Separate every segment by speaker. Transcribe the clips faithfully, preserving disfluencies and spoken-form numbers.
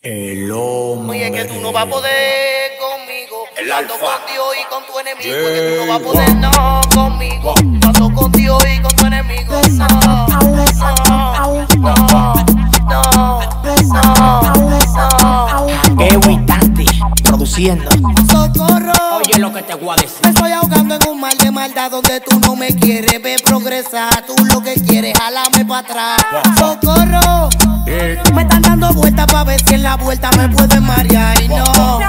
Speaker 1: El hombre.
Speaker 2: Oye, que tú no vas a poder conmigo.
Speaker 1: El
Speaker 2: Cuando
Speaker 1: alfa.
Speaker 2: con Dios y con tu enemigo.
Speaker 1: Yeah.
Speaker 2: Que tú no vas a poder no conmigo. Cuando con Dios y con tu enemigo. No, no, no, no, no.
Speaker 1: Que Witanti, produciendo.
Speaker 2: Socorro.
Speaker 1: Oye lo que te voy a decir.
Speaker 2: Me estoy ahogando en un mar de maldad donde tú no me quieres ver progresar. Tú lo que quieres, jalame para atrás. Socorro.
Speaker 1: Eh.
Speaker 2: Me están dando vueltas para ver si en la vuelta me pueden marear. Y no,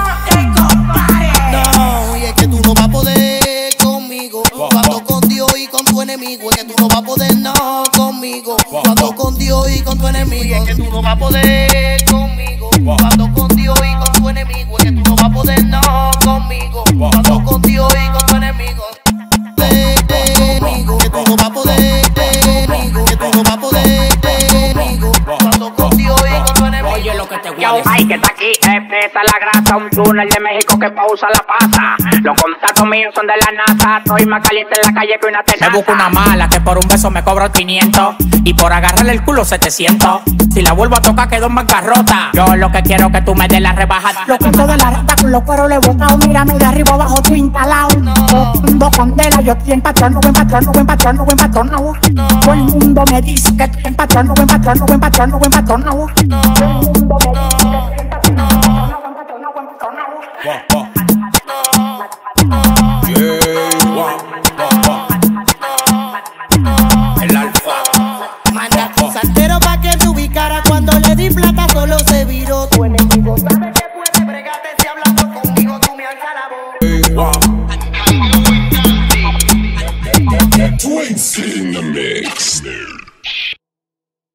Speaker 2: no, y es que tú no vas a poder conmigo. Cuando con Dios y con tu enemigo. Es que tú no vas a poder no conmigo. Cuando con Dios y con tu enemigo. Y es que tú no vas a poder conmigo. Cuando con Dios y con tu enemigo. Es que tú no vas a poder no conmigo. Cuando con Dios y con tu enemigo. Conmigo, que tú no vas a poder conmigo. Que tú no vas a poder conmigo. Cuando con Dios y con tu enemigo.
Speaker 1: Oye lo que te voy a
Speaker 3: Yo,
Speaker 1: decir.
Speaker 3: ay, que está aquí, esta es la grasa, un túnel de México que pausa la pasa. Los contactos míos son de la NASA, estoy más caliente en la calle que una tenaza.
Speaker 1: Me busco una mala que por un beso me cobra quinientos y por agarrarle el culo setecientos. Si la vuelvo a tocar quedo en bancarrota. Yo lo que quiero es que tú me des la rebaja.
Speaker 4: Lo quito de la rata con los cueros le he botado. Mírame de arriba abajo, tú instalado. Todo el mundo condena, yo estoy en patrón, no buen patrón, no buen patrón, no buen patrón, no. Todo el mundo me dice que estoy en patrón, no buen patrón, no buen patrón, no buen patrón, no. Todo el mundo me dice